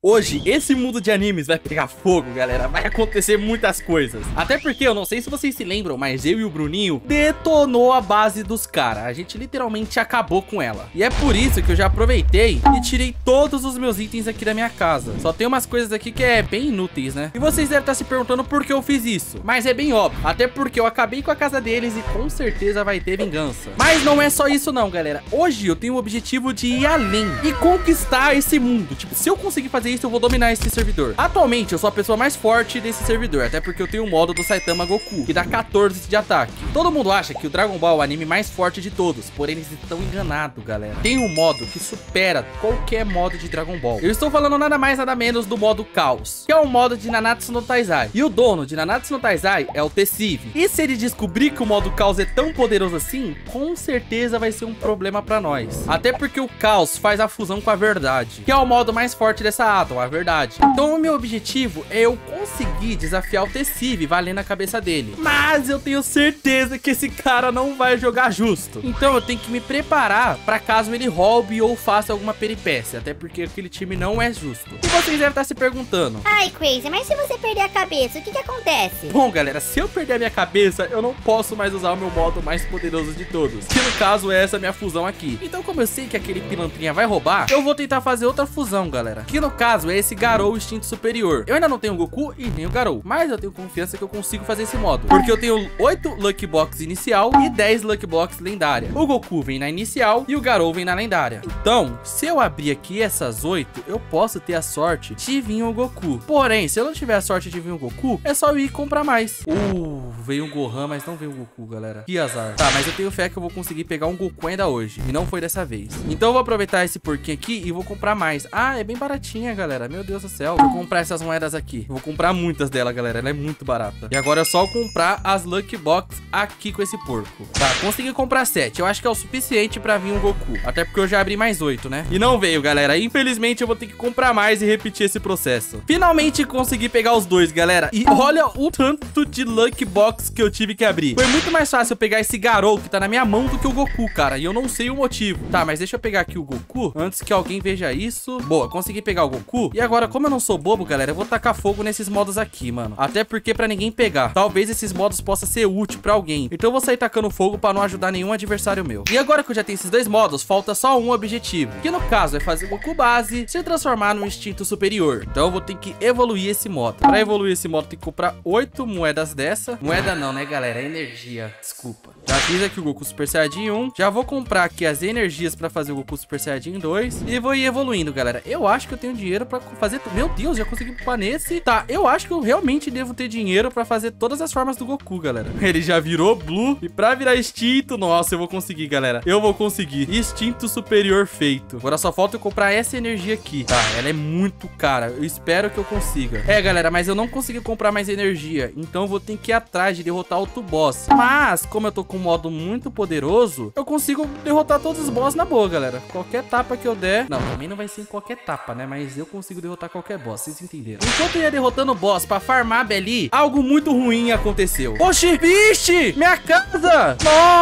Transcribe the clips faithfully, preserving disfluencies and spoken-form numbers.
Hoje, esse mundo de animes vai pegar fogo, galera. Vai acontecer muitas coisas. Até porque, eu não sei se vocês se lembram, mas eu e o Bruninho detonou a base dos caras. A gente literalmente acabou com ela. E é por isso que eu já aproveitei e tirei todos os meus itens aqui da minha casa. Só tem umas coisas aqui que é bem inúteis, né? E vocês devem estar se perguntando por que eu fiz isso. Mas é bem óbvio. Até porque eu acabei com a casa deles e com certeza vai ter vingança. Mas não é só isso não, galera. Hoje eu tenho o objetivo de ir além e conquistar esse mundo. Tipo, se eu conseguir fazer isso, eu vou dominar esse servidor. Atualmente, eu sou a pessoa mais forte desse servidor, até porque eu tenho o modo do Saitama Goku, que dá quatorze de ataque. Todo mundo acha que o Dragon Ball é o anime mais forte de todos, porém eles estão enganados, galera. Tem um modo que supera qualquer modo de Dragon Ball. Eu estou falando nada mais, nada menos do modo Caos, que é o modo de Nanatsu no Taizai. E o dono de Nanatsu no Taizai é o Tessive. E se ele descobrir que o modo Caos é tão poderoso assim, com certeza vai ser um problema pra nós. Até porque o Caos faz a fusão com a verdade, que é o modo mais forte dessa Atom, a verdade. Então o meu objetivo é eu conseguir desafiar o Tessive valendo a cabeça dele. Mas eu tenho certeza que esse cara não vai jogar justo. Então eu tenho que me preparar pra caso ele roube ou faça alguma peripécia. Até porque aquele time não é justo. E vocês devem estar se perguntando: ai, Crazy, mas se você perder a cabeça, o que que acontece? Bom, galera, se eu perder a minha cabeça, eu não posso mais usar o meu modo mais poderoso de todos, que no caso é essa minha fusão aqui. Então como eu sei que aquele pilantrinha vai roubar, eu vou tentar fazer outra fusão, galera, que no caso é esse Garou Instinto Superior. Eu ainda não tenho o Goku e nem o Garou, mas eu tenho confiança que eu consigo fazer esse modo, porque eu tenho oito Lucky Box inicial e dez Lucky Box lendária. O Goku vem na inicial e o Garou vem na lendária. Então, se eu abrir aqui essas oito, eu posso ter a sorte de vir o Goku. Porém, se eu não tiver a sorte de vir o Goku, é só eu ir comprar mais. Uh, veio o Gohan, mas não veio o Goku, galera. Que azar. Tá, mas eu tenho fé que eu vou conseguir pegar um Goku ainda hoje, e não foi dessa vez. Então eu vou aproveitar esse porquinho aqui e vou comprar mais. Ah, é bem baratinha, galera. Meu Deus do céu. Vou comprar essas moedas aqui. Vou comprar muitas dela, galera. Ela é muito barata. E agora é só comprar as Lucky Box aqui com esse porco. Tá, consegui comprar sete. Eu acho que é o suficiente pra vir um Goku. Até porque eu já abri mais oito, né? E não veio, galera. Infelizmente eu vou ter que comprar mais e repetir esse processo. Finalmente consegui pegar os dois, galera. E olha o tanto de Lucky Box que eu tive que abrir. Foi muito mais fácil eu pegar esse Garou que tá na minha mão do que o Goku, cara. E eu não sei o motivo. Tá, mas deixa eu pegar aqui o Goku antes que alguém veja isso. Boa, consegui pegar o Goku. E agora, como eu não sou bobo, galera, eu vou tacar fogo nesses modos aqui, mano. Até porque pra ninguém pegar. Talvez esses modos possam ser úteis pra alguém. Então eu vou sair tacando fogo pra não ajudar nenhum adversário meu. E agora que eu já tenho esses dois modos, falta só um objetivo, que no caso é fazer o Goku base se transformar no instinto superior. Então eu vou ter que evoluir esse modo. Pra evoluir esse modo, tem que comprar oito moedas dessa. Moeda não, né, galera? É energia. Desculpa. Já fiz aqui o Goku Super Saiyajin um. Já vou comprar aqui as energias pra fazer o Goku Super Saiyajin dois. E vou ir evoluindo, galera. Eu acho que eu tenho dinheiro pra fazer... Meu Deus, já consegui upar nesse. Tá, eu acho que eu realmente devo ter dinheiro pra fazer todas as formas do Goku, galera. Ele já virou Blue. E pra virar extinto... Nossa, eu vou conseguir, galera. Eu vou conseguir. Instinto superior feito. Agora só falta eu comprar essa energia aqui. Tá, ela é muito cara. Eu espero que eu consiga. É, galera, mas eu não consegui comprar mais energia. Então eu vou ter que ir atrás de derrotar outro boss. Mas, como eu tô com um modo muito poderoso, eu consigo derrotar todos os boss na boa, galera. Qualquer tapa que eu der... Não, também não vai ser em qualquer tapa, né? Mas eu consigo derrotar qualquer boss, vocês entenderam. Enquanto eu ia derrotando o boss pra farmar a Belly, algo muito ruim aconteceu. Oxi, vixe, minha casa!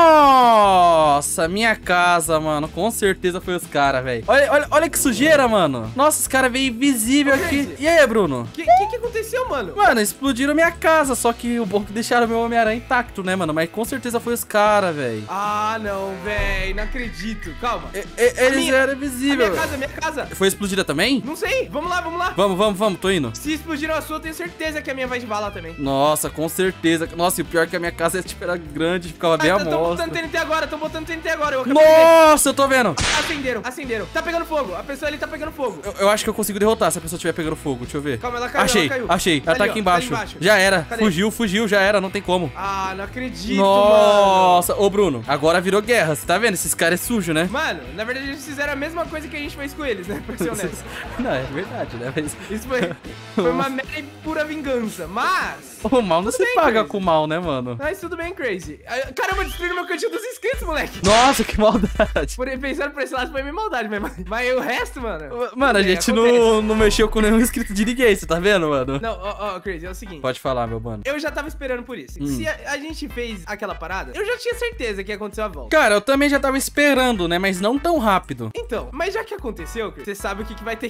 Nossa, minha casa, mano. Com certeza foi os caras, velho. Olha, olha, olha que sujeira, mano. Nossa, os caras veio invisível aqui. E aí, Bruno? O que, que que aconteceu, mano? Mano, explodiram minha casa. Só que o bom é que deixaram meu Homem-Aranha intacto, né, mano? Mas com certeza foi os caras, velho. Ah, não, velho. Não acredito. Calma. E, e, eles minha, eram invisíveis. A minha casa, a minha casa. Foi explodida também? Não sei. Vamos lá, vamos lá. Vamos, vamos, vamos. Tô indo. Se explodiram a sua, eu tenho certeza que a minha vai valar também. Nossa, com certeza. Nossa, e o pior é que a minha casa tipo, era grande, ficava ah, bem a Tão mostra. botando T N T agora, tão botando T N T agora. Eu Nossa, eu tô vendo. Acenderam, acenderam. Tá pegando fogo. A pessoa ali tá pegando fogo. Eu, eu acho que eu consigo derrotar se a pessoa estiver pegando fogo. Deixa eu ver. Calma, ela caiu, achei, ela caiu. achei. Ela Ali, tá ó, aqui embaixo. tá embaixo. Já era. Cadê? Fugiu, fugiu, já era. Não tem como. Ah, não acredito, Nossa. mano. Ô, Bruno, agora virou guerra. Você tá vendo? Esses caras é sujo, né? Mano, na verdade eles fizeram a mesma coisa que a gente fez com eles, né? Pra ser honesto. Não, é verdade, né? Mas... Isso foi, foi uma mera e pura vingança. Mas... O mal não se bem, paga Crazy. com o mal, né, mano? Mas tudo bem, Crazy. Caramba, destruíram meu cantinho dos inscritos, moleque. Nossa, que maldade. Por, pensando por esse lado foi minha maldade, mas, mas o resto, mano... Mano, a é, gente acontece. não, não mexeu com nenhum inscrito de ninguém, você tá vendo, mano? Não, ó, ó, Crazy, é o seguinte. Pode falar, meu mano. Eu já tava esperando por isso. Hum. Se a, a gente fez aquela parada, eu já tinha certeza que ia acontecer a volta. Cara, eu também já tava esperando, né? Mas não tão rápido. Então, mas já que aconteceu, Crazy, você sabe o que, que vai ter que acontecer.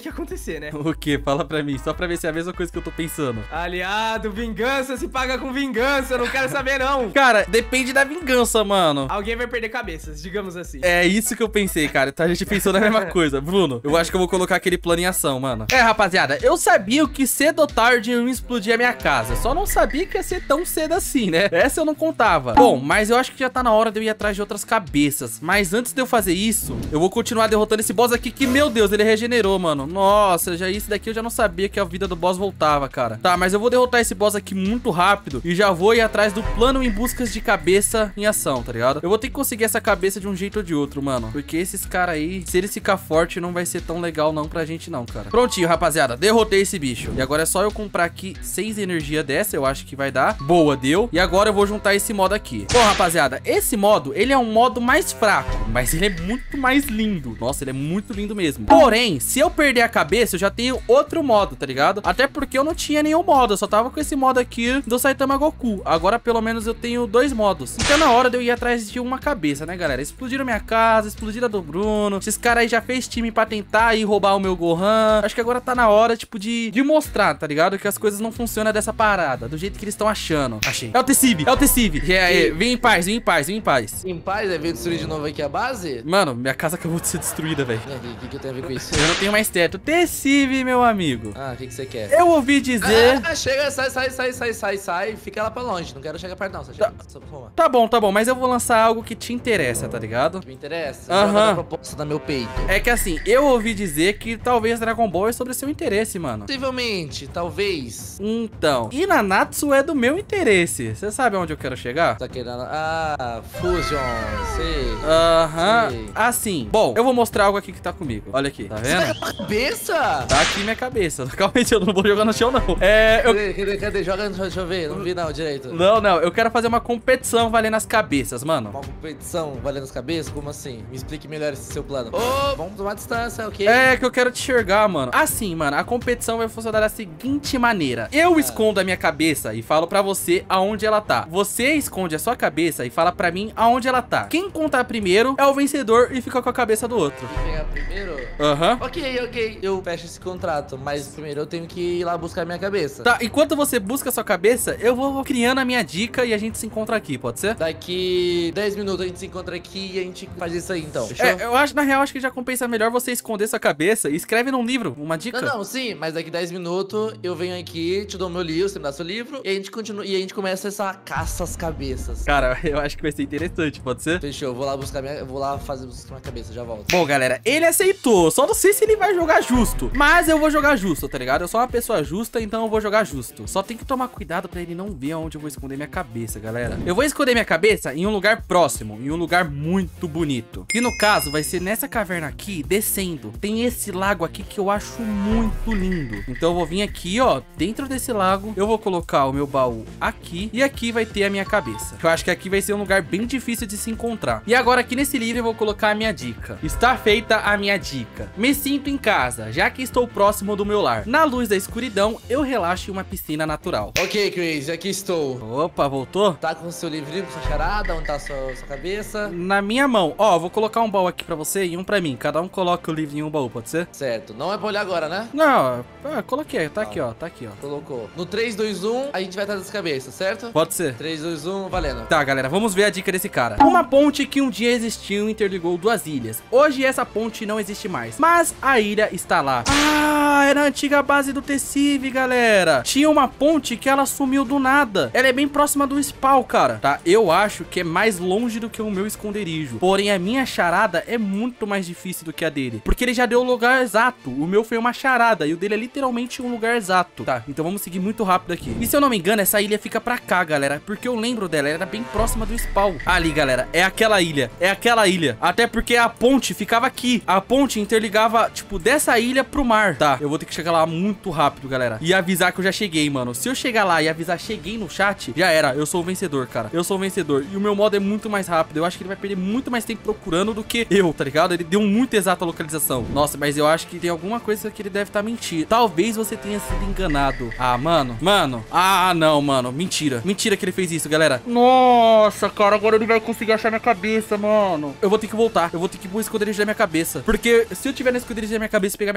acontecer, né? O quê? Fala pra mim, só pra ver se é a mesma coisa que eu tô pensando. Aliado, vingança se paga com vingança, eu não quero saber não. Cara, depende da vingança, mano. Alguém vai perder cabeças, digamos assim. É isso que eu pensei, cara. Tá, a gente pensou na mesma coisa. Bruno, eu acho que eu vou colocar aquele plano em ação, mano. É, rapaziada, eu sabia que cedo ou tarde eu ia explodir a minha casa. Só não sabia que ia ser tão cedo assim, né? Essa eu não contava. Bom, mas eu acho que já tá na hora de eu ir atrás de outras cabeças. Mas antes de eu fazer isso, eu vou continuar derrotando esse boss aqui que, meu Deus, ele regenerou, mano. Nossa, já isso daqui eu já não sabia que a vida do boss voltava, cara. Tá, mas eu vou derrotar esse boss aqui muito rápido e já vou ir atrás do plano em busca de cabeça em ação, tá ligado? Eu vou ter que conseguir essa cabeça de um jeito ou de outro, mano. Porque esses caras aí, se eles ficar forte, não vai ser tão legal não pra gente não, cara. Prontinho, rapaziada. Derrotei esse bicho. E agora é só eu comprar aqui seis energia dessa, eu acho que vai dar. Boa, deu. E agora eu vou juntar esse modo aqui. Bom, rapaziada, esse modo, ele é um modo mais fraco, mas ele é muito mais lindo. Nossa, ele é muito lindo mesmo. Porém, se eu perder a cabeça, eu já tenho outro modo, tá ligado? Até porque eu não tinha nenhum modo, eu só tava com esse modo aqui do Saitama Goku. Agora, pelo menos, eu tenho dois modos. Então, na hora de eu ir atrás de uma cabeça, né, galera? Explodiram minha casa, explodiram a do Bruno. Esses caras aí já fez time pra tentar ir roubar o meu Gohan. Acho que agora tá na hora, tipo, de, de mostrar, tá ligado? Que as coisas não funcionam dessa parada, do jeito que eles estão achando. Achei. É o T-Civ, é o T-Civ. É, é, vem em paz, vem em paz, vem em paz. Em paz? É veio destruir de novo aqui a base? Mano, minha casa acabou de ser destruída, velho. O que, que eu tenho a ver com isso? Eu não tenho mais teto. T-Civ, meu amigo. Ah, o que, que você quer? Eu ouvi dizer... Ah, chega, sai, sai, sai, sai, sai, sai. Fica lá pra longe. Não quero chegar perto, não. Só chega, só pra fumar. Tá bom, tá bom, mas eu vou lançar algo que te interessa, tá ligado? Me interessa? Aham. Joga a proposta no meu peito. É que assim, eu ouvi dizer que talvez Dragon Ball é sobre seu interesse, mano. Possivelmente, talvez. Então, e Nanatsu é do meu interesse. Você sabe aonde eu quero chegar? Tá querendo... Ah, Fusion, sei. Aham. Sei. Assim, bom, eu vou mostrar algo aqui que tá comigo. Olha aqui, tá Você vendo? tá com a cabeça? Tá aqui minha cabeça. Calma aí, eu não vou jogar no chão, não. É, eu... Cadê, cadê, cadê? Joga, deixa eu ver. Não vi não, direito. Não, não, eu quero fazer uma competição valendo as cabeças, mano. Uma competição valendo as cabeças? Como assim? Me explique melhor esse seu plano. Ô, oh, vamos tomar distância, ok? É que eu quero te enxergar, mano. Assim, mano, a competição vai funcionar da seguinte maneira. Eu Ah. escondo a minha cabeça e falo pra você aonde ela tá. Você esconde a sua cabeça e fala pra mim aonde ela tá. Quem contar primeiro é o vencedor e fica com a cabeça do outro. Quem pegar primeiro? Aham. Ok, ok. Eu fecho esse contrato, mas primeiro eu tenho que ir lá buscar minha cabeça. Tá, enquanto você busca a sua cabeça, eu vou criando a minha dica e a gente se encontra aqui, pode ser? Daqui dez minutos a gente se encontra aqui e a gente faz isso aí, então. Fechou? É, eu acho, na real, acho que já compensa melhor você esconder sua cabeça e escreve num livro, uma dica. Não, não, sim, mas daqui dez minutos eu venho aqui, te dou meu livro, você me dá seu livro, e a gente continua, e a gente começa essa caça às cabeças. Cara, eu acho que vai ser interessante, pode ser? Fechou, eu vou lá buscar minha, eu vou lá fazer buscar minha cabeça, já volto. Bom, galera, ele aceitou. Só não sei se ele vai jogar justo. Mas eu vou jogar justo, tá ligado? Eu sou uma pessoa justa, então eu vou jogar justo. Só tem que tomar cuidado pra ele não ver onde eu vou esconder minha cabeça, galera. Eu vou esconder minha cabeça em um lugar próximo, em um lugar muito bonito. E no caso, vai ser nessa caverna aqui, descendo. Tem esse lago aqui que eu acho muito lindo. Então eu vou vir aqui, ó, dentro desse lago. Eu vou colocar o meu baú aqui. E aqui vai ter a minha cabeça. Eu acho que aqui vai ser um lugar bem difícil de se encontrar. E agora aqui nesse livro eu vou colocar a minha dica. Está feita a minha dica. Me sinto em casa, já que estou próximo do meu lar. Na luz da escuridão, eu relaxo em uma piscina natural. Ok, Crazy, aqui estou. Opa, voltou? Tá com o seu livrinho, com sua charada, onde tá a sua, sua cabeça? Na minha mão. Ó, vou colocar um baú aqui pra você e um pra mim. Cada um coloca o livro em um baú, pode ser? Certo, não é pra olhar agora, né? Não, ah, coloquei. Tá aqui, ó. Tá aqui, ó. Colocou. No três, dois, um, a gente vai atrás das cabeças, certo? Pode ser. três, dois, um, valendo. Tá, galera, vamos ver a dica desse cara. Uma ponte que um dia existiu interligou duas ilhas. Hoje essa ponte não existe mais, mas a ilha está lá. Ah, era a antiga base do T-Civ, galera. Tinha uma ponte que ela sumiu do nada. Ela é bem próxima do spawn, cara. Tá, eu acho que é mais longe do que o meu esconderijo. Porém, a minha charada é muito mais difícil do que a dele, porque ele já deu o lugar exato. O meu foi uma charada e o dele é literalmente um lugar exato. Tá, então vamos seguir muito rápido aqui. E se eu não me engano, essa ilha fica pra cá, galera, porque eu lembro dela, ela era bem próxima do spawn. Ali, galera, é aquela ilha. É aquela ilha. Até porque a ponte ficava aqui. A ponte interligava, tipo, dessa ilha pro mar. Tá, eu vou ter que chegar lá muito rápido, galera, e avisar que eu já cheguei, mano. Se eu chegar lá e avisar cheguei no chat, já era. Eu sou o vencedor, cara. Eu sou o vencedor. E o meu modo é muito mais rápido. Eu acho que ele vai perder muito mais tempo procurando do que eu, tá ligado? Ele deu muito exata a localização. Nossa, mas eu acho que tem alguma coisa que ele deve estar mentindo. Talvez você tenha sido enganado. Ah, mano. Mano. Ah, não, mano. Mentira. Mentira que ele fez isso, galera. Nossa, cara. Agora ele vai conseguir achar minha cabeça, mano. Eu vou ter que voltar. Eu vou ter que ir pro esconderijo da minha cabeça. Porque se eu tiver no esconderijo da minha cabeça e pegar minha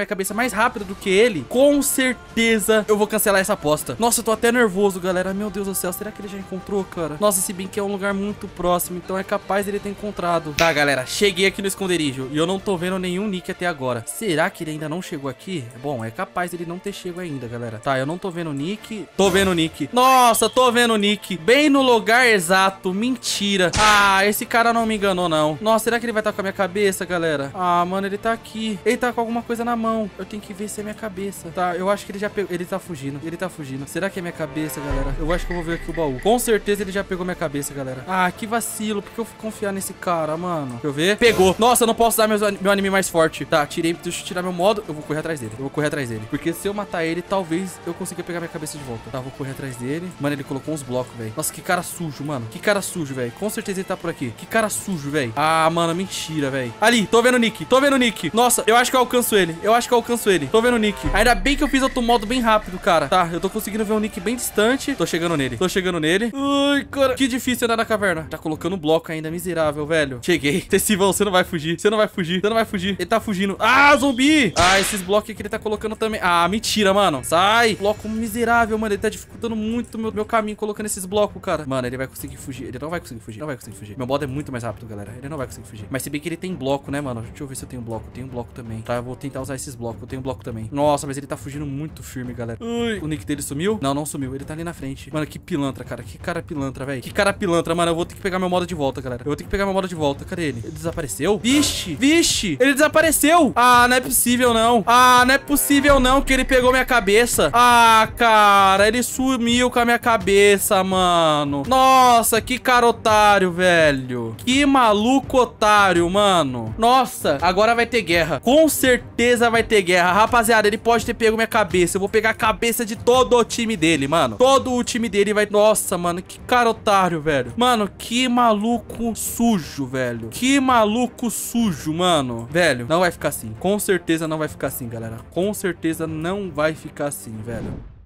cabeça mais rápido do que ele, com certeza eu vou cancelar essa aposta. Nossa, eu tô até nervoso, galera. Meu Deus do céu, será que ele já encontrou, cara? Nossa, se bem que é um lugar muito próximo, então é capaz dele ter encontrado. Tá, galera, cheguei aqui no esconderijo e eu não tô vendo nenhum Nick até agora. Será que ele ainda não chegou aqui? Bom, é capaz dele não ter chegado ainda, galera. Tá, eu não tô vendo o Nick. Tô vendo o Nick. Nossa, tô vendo o Nick. Bem no lugar exato. Mentira. Ah, esse cara não me enganou, não. Nossa, será que ele vai estar com a minha cabeça, galera? Ah, mano, ele tá aqui. Ele tá com alguma coisa na mão. Eu tenho que ver se é minha cabeça. Tá, eu acho que ele já pegou. Ele tá fugindo. Ele tá fugindo. Será que é minha cabeça, galera? Eu acho que eu vou ver aqui o baú. Com certeza ele já pegou minha cabeça, galera. Ah, que vacilo. Por que eu fui confiar nesse cara, mano? Deixa eu ver. Pegou. Nossa, eu não posso dar meus, meu anime mais forte. Tá, tirei. Deixa eu tirar meu modo. Eu vou correr atrás dele. Eu vou correr atrás dele. Porque se eu matar ele, talvez eu consiga pegar minha cabeça de volta. Tá, vou correr atrás dele. Mano, ele colocou uns blocos, velho. Nossa, que cara sujo, mano. Que cara sujo, velho. Com certeza ele tá por aqui. Que cara sujo, velho. Ah, mano, mentira, velho. Ali, tô vendo o Nick. Tô vendo o Nick. Nossa, eu acho que eu alcanço ele. Eu acho que eu alcanço ele. Tô vendo o Nick. Ainda bem que eu fiz outro modo bem rápido, cara. Tá, eu tô conseguindo ver o Nick bem distante. Tô chegando nele. Tô chegando nele. Ai, cara. Que difícil andar na caverna. Tá colocando bloco ainda, miserável, velho. Cheguei. Tessivão, você não vai fugir. Você não vai fugir. Você não vai fugir. Ele tá fugindo. Ah, zumbi. Ah, esses blocos que ele tá colocando também. Ah, mentira, mano. Sai. Bloco miserável, mano. Ele tá dificultando muito meu, meu caminho colocando esses blocos, cara. Mano, ele vai conseguir fugir. Ele não vai conseguir fugir. Não vai conseguir fugir. Meu modo é muito mais rápido, galera. Ele não vai conseguir fugir. Mas se bem que ele tem bloco, né, mano? Deixa eu ver se eu tenho bloco. Eu tenho bloco também. Tá, eu vou tentar usar esses blocos. Eu tenho bloco também. Nossa, mas ele tá fugindo muito firme, galera. Ui. O nick dele sumiu? Não, não sumiu. Ele tá ali na frente. Mano, que pilantra, cara. Que cara pilantra, velho. Que cara pilantra, mano. Eu vou ter que pegar meu modo de volta, galera. Eu vou ter que pegar meu modo de volta. Cadê ele? Ele desapareceu? Vixe! Vixe! Ele desapareceu! Ah, não é possível, não. Ah, não é possível, não, que ele pegou minha cabeça. Ah, cara. Ele sumiu com a minha cabeça, mano. Nossa, que cara otário, velho. Que maluco otário, mano. Nossa, agora vai ter guerra. Com certeza vai ter guerra. Rapaziada, ele pode ter pego minha cabeça. Eu vou pegar a cabeça de todo o time dele, mano. Todo o time dele vai... Nossa, mano, que cara otário, velho. Mano, que maluco sujo, velho. Que maluco sujo, mano. Velho, não vai ficar assim. Com certeza não vai ficar assim, galera. Com certeza não vai ficar assim, velho.